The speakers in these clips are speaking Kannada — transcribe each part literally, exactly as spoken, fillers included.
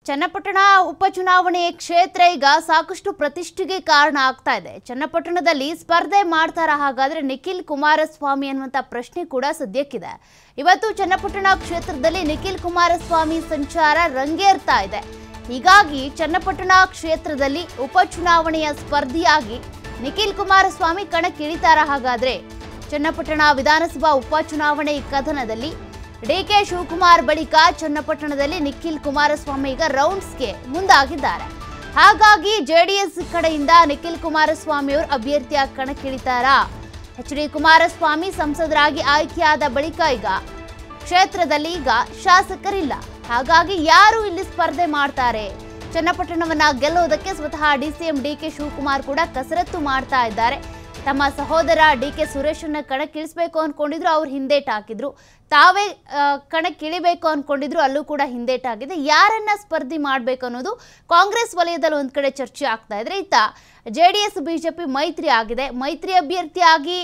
ಚನ್ನಪಟ್ಟಣ ಉಪಚುನಾವಣೆ ಕ್ಷೇತ್ರ ಈಗ ಸಾಕಷ್ಟು ಪ್ರತಿಷ್ಠೆಗೆ ಕಾರಣ ಆಗ್ತಾ ಇದೆ. ಚನ್ನಪಟ್ಟಣದಲ್ಲಿ ಸ್ಪರ್ಧೆ ಮಾಡ್ತಾರಾ ಹಾಗಾದ್ರೆ ನಿಖಿಲ್ ಕುಮಾರಸ್ವಾಮಿ ಅನ್ನುವಂತ ಪ್ರಶ್ನೆ ಕೂಡ ಸದ್ಯಕ್ಕಿದೆ. ಇವತ್ತು ಚನ್ನಪಟ್ಟಣ ಕ್ಷೇತ್ರದಲ್ಲಿ ನಿಖಿಲ್ ಕುಮಾರಸ್ವಾಮಿ ಸಂಚಾರ ರಂಗೇರ್ತಾ ಇದೆ. ಹೀಗಾಗಿ ಚನ್ನಪಟ್ಟಣ ಕ್ಷೇತ್ರದಲ್ಲಿ ಉಪಚುನಾವಣೆಯ ಸ್ಪರ್ಧಿಯಾಗಿ ನಿಖಿಲ್ ಕುಮಾರಸ್ವಾಮಿ ಕಣಕ್ಕಿಳಿತಾರಾ ಹಾಗಾದ್ರೆ? ಚನ್ನಪಟ್ಟಣ ವಿಧಾನಸಭಾ ಉಪಚುನಾವಣೆ ಕದನದಲ್ಲಿ ಡಿಕೆ ಶಿವಕುಮಾರ್ ಬಳಿಕ ಚನ್ನಪಟ್ಟಣದಲ್ಲಿ ನಿಖಿಲ್ ಕುಮಾರಸ್ವಾಮಿ ಈಗ ರೌಂಡ್ಸ್ಗೆ ಮುಂದಾಗಿದ್ದಾರೆ. ಹಾಗಾಗಿ ಜೆಡಿಎಸ್ ಕಡೆಯಿಂದ ನಿಖಿಲ್ ಕುಮಾರಸ್ವಾಮಿ ಅವರು ಅಭ್ಯರ್ಥಿಯಾಗಿ ಕಣಕ್ಕಿಳಿತಾರಾ? ಎಚ್ ಡಿ ಕುಮಾರಸ್ವಾಮಿ ಸಂಸದರಾಗಿ ಆಯ್ಕೆಯಾದ ಬಳಿಕ ಈಗ ಕ್ಷೇತ್ರದಲ್ಲಿ ಈಗ ಶಾಸಕರಿಲ್ಲ. ಹಾಗಾಗಿ ಯಾರು ಇಲ್ಲಿ ಸ್ಪರ್ಧೆ ಮಾಡ್ತಾರೆ? ಚನ್ನಪಟ್ಟಣವನ್ನ ಗೆಲ್ಲೋದಕ್ಕೆ ಸ್ವತಃ ಡಿಸಿಎಂ ಡಿಕೆ ಶಿವಕುಮಾರ್ ಕೂಡ ಕಸರತ್ತು ಮಾಡ್ತಾ ಇದ್ದಾರೆ. ತಮ್ಮ ಸಹೋದರ ಡಿ ಕೆ ಸುರೇಶನ್ನ ಕಣಕ್ಕಿಳಿಸಬೇಕು ಅನ್ಕೊಂಡಿದ್ರು, ಅವ್ರು ಹಿಂದೇಟ್ ಹಾಕಿದ್ರು. ತಾವೇ ಕಣಕ್ಕಿಳಿಬೇಕು ಅನ್ಕೊಂಡಿದ್ರು, ಅಲ್ಲೂ ಕೂಡ ಹಿಂದೇಟ್ ಆಗಿದೆ. ಯಾರನ್ನ ಸ್ಪರ್ಧೆ ಮಾಡಬೇಕು ಅನ್ನೋದು ಕಾಂಗ್ರೆಸ್ ವಲಯದಲ್ಲಿ ಒಂದ್ ಕಡೆ ಚರ್ಚೆ ಆಗ್ತಾ ಇದ್ರೆ, ಇತ್ತ ಜೆ ಡಿ ಎಸ್ ಬಿಜೆಪಿ ಮೈತ್ರಿ ಆಗಿದೆ. ಮೈತ್ರಿ ಅಭ್ಯರ್ಥಿಯಾಗಿ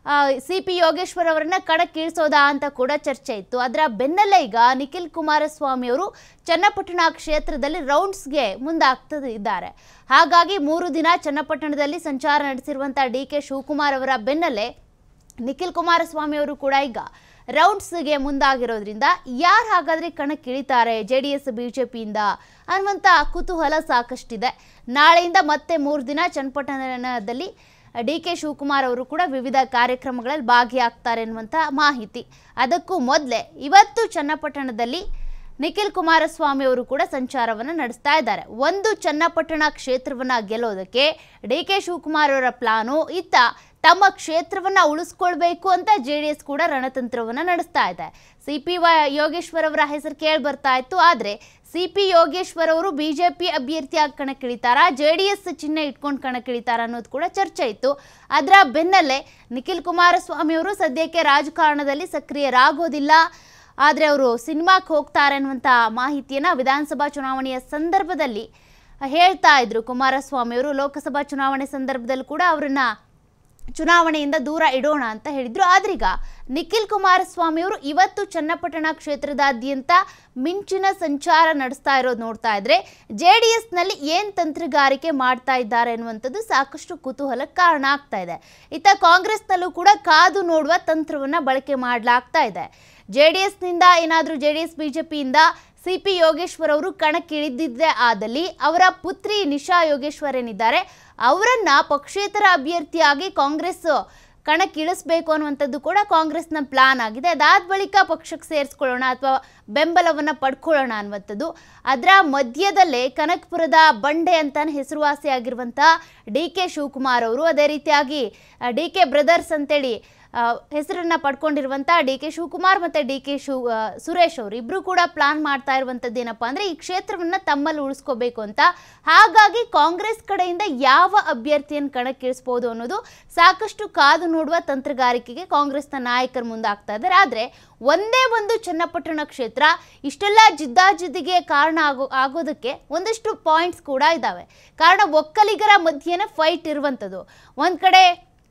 ಸಿ ಪಿ ಯೋಗೇಶ್ವರ್ ಅವರನ್ನ ಕಣಕ್ಕಿಳಿಸೋದಾ ಅಂತ ಕೂಡ ಚರ್ಚೆ ಇತ್ತು. ಅದರ ಬೆನ್ನಲ್ಲೇ ಈಗ ನಿಖಿಲ್ ಕುಮಾರಸ್ವಾಮಿ ಅವರು ಚನ್ನಪಟ್ಟಣ ಕ್ಷೇತ್ರದಲ್ಲಿ ರೌಂಡ್ಸ್ಗೆ ಮುಂದಾಗ್ತಿದ್ದಾರೆ. ಹಾಗಾಗಿ ಮೂರು ದಿನ ಚನ್ನಪಟ್ಟಣದಲ್ಲಿ ಸಂಚಾರ ನಡೆಸಿರುವಂತಹ ಡಿ ಕೆ ಶಿವಕುಮಾರ್ ಅವರ ಬೆನ್ನಲ್ಲೇ ನಿಖಿಲ್ ಕುಮಾರಸ್ವಾಮಿ ಅವರು ಕೂಡ ಈಗ ರೌಂಡ್ಸ್ಗೆ ಮುಂದಾಗಿರೋದ್ರಿಂದ ಯಾರು ಹಾಗಾದ್ರೆ ಕಣಕ್ಕಿಳಿತಾರೆ ಜೆ ಡಿ ಎಸ್ ಬಿಜೆಪಿಯಿಂದ ಅನ್ನುವಂಥ ಕುತೂಹಲ ಸಾಕಷ್ಟಿದೆ. ನಾಳೆಯಿಂದ ಮತ್ತೆ ಮೂರು ದಿನ ಚನ್ನಪಟ್ಟಣದಲ್ಲಿ ಡಿ ಕೆ ಶಿವಕುಮಾರ್ ಅವರು ಕೂಡ ವಿವಿಧ ಕಾರ್ಯಕ್ರಮಗಳಲ್ಲಿ ಭಾಗಿಯಾಗ್ತಾರೆ ಅನ್ನುವಂಥ ಮಾಹಿತಿ. ಅದಕ್ಕೂ ಮೊದಲೇ ಇವತ್ತು ಚನ್ನಪಟ್ಟಣದಲ್ಲಿ ನಿಖಿಲ್ ಕುಮಾರಸ್ವಾಮಿ ಅವರು ಕೂಡ ಸಂಚಾರವನ್ನು ನಡೆಸ್ತಾ ಇದ್ದಾರೆ. ಒಂದು ಚನ್ನಪಟ್ಟಣ ಕ್ಷೇತ್ರವನ್ನ ಗೆಲ್ಲೋದಕ್ಕೆ ಡಿ ಕೆ ಶಿವಕುಮಾರ್ ಅವರ ಪ್ಲಾನು, ಇತ್ತ ತಮ್ಮ ಕ್ಷೇತ್ರವನ್ನ ಉಳಿಸ್ಕೊಳ್ಬೇಕು ಅಂತ ಜೆ ಡಿ ಎಸ್ ಕೂಡ ರಣತಂತ್ರವನ್ನ ನಡೆಸ್ತಾ ಇದೆ. ಸಿ ಪಿ ಯೋಗೇಶ್ವರ್ ಅವರ ಹೆಸರು ಕೇಳಿ ಬರ್ತಾ ಇತ್ತು. ಆದ್ರೆ ಸಿ ಪಿ ಯೋಗೇಶ್ವರ್ ಅವರು ಬಿಜೆಪಿ ಅಭ್ಯರ್ಥಿಯಾಗಿ ಕಣಕ್ಕಿಳಿತಾರಾ, ಜೆ ಡಿ ಎಸ್ ಚಿಹ್ನೆ ಇಟ್ಕೊಂಡು ಕಣಕ್ಕಿಳಿತಾರಾ ಅನ್ನೋದು ಕೂಡ ಚರ್ಚೆ ಇತ್ತು. ಅದರ ಬೆನ್ನಲ್ಲೇ ನಿಖಿಲ್ ಕುಮಾರಸ್ವಾಮಿ ಅವರು ಸದ್ಯಕ್ಕೆ ರಾಜಕಾರಣದಲ್ಲಿ ಸಕ್ರಿಯರಾಗೋದಿಲ್ಲ, ಆದರೆ ಅವರು ಸಿನಿಮಾಕ್ಕೆ ಹೋಗ್ತಾರೆ ಅನ್ನುವಂಥ ಮಾಹಿತಿಯನ್ನ ವಿಧಾನಸಭಾ ಚುನಾವಣೆಯ ಸಂದರ್ಭದಲ್ಲಿ ಹೇಳ್ತಾ ಇದ್ರು ಕುಮಾರಸ್ವಾಮಿ ಅವರು. ಲೋಕಸಭಾ ಚುನಾವಣೆ ಸಂದರ್ಭದಲ್ಲಿ ಕೂಡ ಅವರನ್ನ ಚುನಾವಣೆಯಿಂದ ದೂರ ಇಡೋಣ ಅಂತ ಹೇಳಿದ್ರು. ಆದ್ರೀಗ ನಿಖಿಲ್ ಕುಮಾರಸ್ವಾಮಿ ಅವರು ಇವತ್ತು ಚನ್ನಪಟ್ಟಣ ಕ್ಷೇತ್ರದಾದ್ಯಂತ ಮಿಂಚಿನ ಸಂಚಾರ ನಡೆಸ್ತಾ ಇರೋದು ನೋಡ್ತಾ ಇದ್ರೆ ಜೆ ಡಿ ಎಸ್ ನಲ್ಲಿ ಏನ್ ತಂತ್ರಗಾರಿಕೆ ಮಾಡ್ತಾ ಇದ್ದಾರೆ ಅನ್ನುವಂಥದ್ದು ಸಾಕಷ್ಟು ಕುತೂಹಲಕ್ಕೆ ಕಾರಣ ಆಗ್ತಾ ಇದೆ. ಇತ್ತ ಕಾಂಗ್ರೆಸ್ನಲ್ಲೂ ಕೂಡ ಕಾದು ನೋಡುವ ತಂತ್ರವನ್ನ ಬಳಕೆ ಮಾಡಲಾಗ್ತಾ ಇದೆ. ಜೆ ಡಿ ಎಸ್ ನಿಂದ ಏನಾದರೂ ಜೆ ಡಿ ಎಸ್ ಬಿಜೆಪಿಯಿಂದ ಸಿ ಪಿ ಯೋಗೇಶ್ವರ್ ಅವರು ಕಣಕ್ಕಿಳಿದಿದ್ದೇ ಆದಲ್ಲಿ ಅವರ ಪುತ್ರಿ ನಿಶಾ ಯೋಗೇಶ್ವರ್ ಏನಿದ್ದಾರೆ ಅವರನ್ನ ಪಕ್ಷೇತರ ಅಭ್ಯರ್ಥಿಯಾಗಿ ಕಾಂಗ್ರೆಸ್ ಕಣಕ್ಕಿಳಿಸಬೇಕು ಅನ್ನುವಂಥದ್ದು ಕೂಡ ಕಾಂಗ್ರೆಸ್ನ ಪ್ಲಾನ್ ಆಗಿದೆ. ಅದಾದ ಬಳಿಕ ಪಕ್ಷಕ್ಕೆ ಸೇರಿಸ್ಕೊಳ್ಳೋಣ ಅಥವಾ ಬೆಂಬಲವನ್ನು ಪಡ್ಕೊಳ್ಳೋಣ ಅನ್ನುವಂಥದ್ದು. ಅದರ ಮಧ್ಯದಲ್ಲೇ ಕನಕಪುರದ ಬಂಡೆ ಅಂತಾನೆ ಹೆಸರುವಾಸಿಯಾಗಿರುವಂಥ ಡಿ ಕೆ ಶಿವಕುಮಾರ್ ಅವರು, ಅದೇ ರೀತಿಯಾಗಿ ಡಿ ಕೆ ಬ್ರದರ್ಸ್ ಅಂತೇಳಿ ಹೆಸರನ್ನ ಪಡ್ಕೊಂಡಿರುವಂಥ ಡಿ ಕೆ ಶಿವಕುಮಾರ್ ಮತ್ತು ಡಿ ಕೆ ಶಿವ್ ಸುರೇಶ್ ಅವರು ಇಬ್ಬರು ಕೂಡ ಪ್ಲಾನ್ ಮಾಡ್ತಾ ಇರುವಂಥದ್ದು ಏನಪ್ಪ ಅಂದರೆ ಈ ಕ್ಷೇತ್ರವನ್ನು ತಮ್ಮಲ್ಲಿ ಉಳಿಸ್ಕೋಬೇಕು ಅಂತ. ಹಾಗಾಗಿ ಕಾಂಗ್ರೆಸ್ ಕಡೆಯಿಂದ ಯಾವ ಅಭ್ಯರ್ಥಿಯನ್ನು ಕಣಕ್ಕಿಳಿಸ್ಬೋದು ಅನ್ನೋದು ಸಾಕಷ್ಟು ಕಾದು ನೋಡುವ ತಂತ್ರಗಾರಿಕೆಗೆ ಕಾಂಗ್ರೆಸ್ನ ನಾಯಕರು ಮುಂದಾಗ್ತಾ ಇದ್ದಾರೆ. ಆದರೆ ಒಂದೇ ಒಂದು ಚನ್ನಪಟ್ಟಣ ಕ್ಷೇತ್ರ ಇಷ್ಟೆಲ್ಲ ಜಿದ್ದಾಜಿದ್ದಿಗೆ ಕಾರಣ ಆಗೋ ಆಗೋದಕ್ಕೆ ಒಂದಷ್ಟು ಪಾಯಿಂಟ್ಸ್ ಕೂಡ ಇದ್ದಾವೆ. ಕಾರಣ ಒಕ್ಕಲಿಗರ ಮಧ್ಯೆನೇ ಫೈಟ್ ಇರುವಂಥದ್ದು. ಒಂದು ಕಡೆ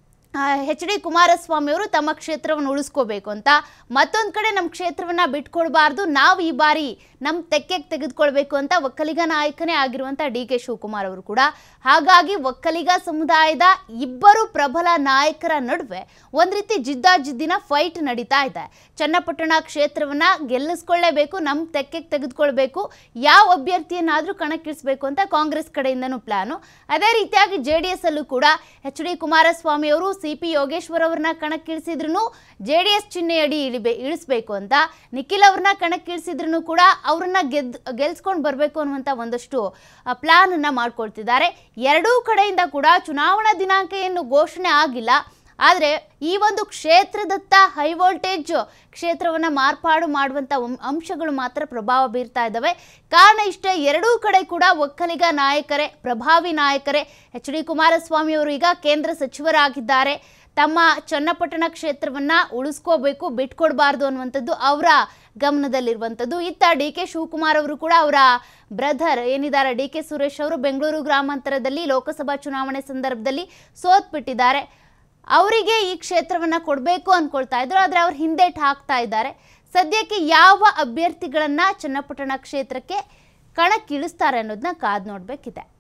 ಎಚ್ ಡಿ ಕುಮಾರಸ್ವಾಮಿ ಅವರು ತಮ್ಮ ಕ್ಷೇತ್ರವನ್ನು ಉಳಿಸ್ಕೋಬೇಕು ಅಂತ, ಮತ್ತೊಂದು ಕಡೆ ನಮ್ಮ ಕ್ಷೇತ್ರವನ್ನು ಬಿಟ್ಕೊಡ್ಬಾರ್ದು, ನಾವು ಈ ಬಾರಿ ನಮ್ಮ ತೆಕ್ಕೆಗೆ ತೆಗೆದುಕೊಳ್ಬೇಕು ಅಂತ ಒಕ್ಕಲಿಗ ನಾಯಕನೇ ಆಗಿರುವಂಥ ಡಿ ಕೆ ಶಿವಕುಮಾರ್ ಅವರು ಕೂಡ. ಹಾಗಾಗಿ ಒಕ್ಕಲಿಗ ಸಮುದಾಯದ ಇಬ್ಬರು ಪ್ರಬಲ ನಾಯಕರ ನಡುವೆ ಒಂದು ರೀತಿ ಜಿದ್ದಾಜಿದ್ದಿನ ಫೈಟ್ ನಡೀತಾ ಇದೆ. ಚನ್ನಪಟ್ಟಣ ಕ್ಷೇತ್ರವನ್ನ ಗೆಲ್ಲಿಸ್ಕೊಳ್ಳೇಬೇಕು, ನಮ್ಮ ತೆಕ್ಕೆಗೆ ತೆಗೆದುಕೊಳ್ಬೇಕು, ಯಾವ ಅಭ್ಯರ್ಥಿಯನ್ನಾದರೂ ಕಣಕ್ಕಿಳಿಸಬೇಕು ಅಂತ ಕಾಂಗ್ರೆಸ್ ಕಡೆಯಿಂದನೂ ಪ್ಲಾನು. ಅದೇ ರೀತಿಯಾಗಿ ಜೆ ಡಿ ಎಸ್ ಅಲ್ಲೂ ಕೂಡ ಎಚ್ ಡಿ ಕುಮಾರಸ್ವಾಮಿ ಅವರು ಸಿ ಪಿ ಯೋಗೇಶ್ವರ್ ಅವ್ರನ್ನ ಕಣಕ್ಕಿಳಿಸಿದ್ರು ಜೆ ಡಿ ಎಸ್ ಚಿಹ್ನೆಯಡಿ ಇಳಿಬೇ ಇಳಿಸ್ಬೇಕು ಅಂತ, ನಿಖಿಲ್ ಅವ್ರನ್ನ ಕಣಕ್ಕಿಳಿಸಿದ್ರು ಕೂಡ ಅವ್ರನ್ನ ಗೆದ್ ಗೆಲ್ಸ್ಕೊಂಡು ಬರಬೇಕು ಅನ್ನುವಂಥ ಒಂದಷ್ಟು ಪ್ಲಾನ್ ಅನ್ನ ಮಾಡ್ಕೊಳ್ತಿದ್ದಾರೆ. ಎರಡೂ ಕಡೆಯಿಂದ ಕೂಡ ಚುನಾವಣಾ ದಿನಾಂಕ ಏನು ಘೋಷಣೆ ಆಗಿಲ್ಲ, ಆದರೆ ಈ ಒಂದು ಕ್ಷೇತ್ರದತ್ತ ಹೈ ವೋಲ್ಟೇಜ್ ಕ್ಷೇತ್ರವನ್ನು ಮಾರ್ಪಾಡು ಮಾಡುವಂಥ ಅಂಶಗಳು ಮಾತ್ರ ಪ್ರಭಾವ ಬೀರ್ತಾ ಇದ್ದಾವೆ. ಕಾರಣ ಇಷ್ಟೇ, ಎರಡೂ ಕಡೆ ಕೂಡ ಒಕ್ಕಲಿಗ ನಾಯಕರೇ, ಪ್ರಭಾವಿ ನಾಯಕರೇ. ಎಚ್ ಡಿ ಕುಮಾರಸ್ವಾಮಿ ಅವರು ಈಗ ಕೇಂದ್ರ ಸಚಿವರಾಗಿದ್ದಾರೆ. ತಮ್ಮ ಚನ್ನಪಟ್ಟಣ ಕ್ಷೇತ್ರವನ್ನ ಉಳಿಸ್ಕೋಬೇಕು, ಬಿಟ್ಕೊಡ್ಬಾರ್ದು ಅನ್ನುವಂಥದ್ದು ಅವರ ಗಮನದಲ್ಲಿರುವಂಥದ್ದು. ಇತ್ತ ಡಿ ಕೆ ಶಿವಕುಮಾರ್ ಅವರು ಕೂಡ ಅವರ ಬ್ರದರ್ ಏನಿದ್ದಾರೆ ಡಿ ಕೆ ಸುರೇಶ್ ಅವರು ಬೆಂಗಳೂರು ಗ್ರಾಮಾಂತರದಲ್ಲಿ ಲೋಕಸಭಾ ಚುನಾವಣೆ ಸಂದರ್ಭದಲ್ಲಿ ಸೋತ್ಬಿಟ್ಟಿದ್ದಾರೆ. ಅವರಿಗೆ ಈ ಕ್ಷೇತ್ರವನ್ನ ಕೊಡಬೇಕು ಅನ್ಕೊಳ್ತಾ ಇದ್ರು, ಆದರೆ ಅವ್ರು ಹಿಂದೇಟ್ ಹಾಕ್ತಾ ಇದ್ದಾರೆ. ಸದ್ಯಕ್ಕೆ ಯಾವ ಅಭ್ಯರ್ಥಿಗಳನ್ನ ಚನ್ನಪಟ್ಟಣ ಕ್ಷೇತ್ರಕ್ಕೆ ಕಣಕ್ಕಿಳಿಸ್ತಾರೆ ಅನ್ನೋದನ್ನ ಕಾದ್ ನೋಡ್ಬೇಕಿದೆ.